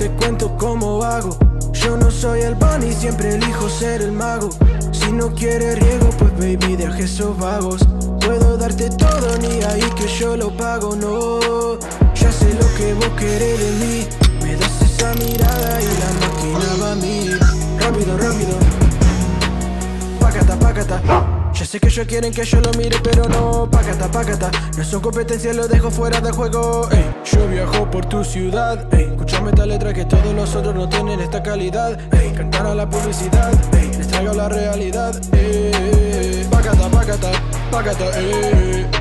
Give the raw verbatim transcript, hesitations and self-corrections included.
te cuento cómo hago. Yo no soy el bunny, siempre elijo ser el mago. Si no quieres riego, pues baby, deja esos vagos. Puedo darte todo, ni ahí que yo lo pago, no. Ya sé lo que vos querés de mí. Me das esa mirada y la máquina va a mí. Rápido, rápido. Pácata, pácata. Ya sé que ellos quieren que yo lo mire, pero no. Pácata, pácata. No son competencias, lo dejo fuera de juego. Ey, yo viajo por tu ciudad. Ey, escúchame esta letra que todos los otros no tienen esta calidad. Ey, cantar a la publicidad. Ey, les traigo la realidad. Ey, pácata, pácata, pácata, ey.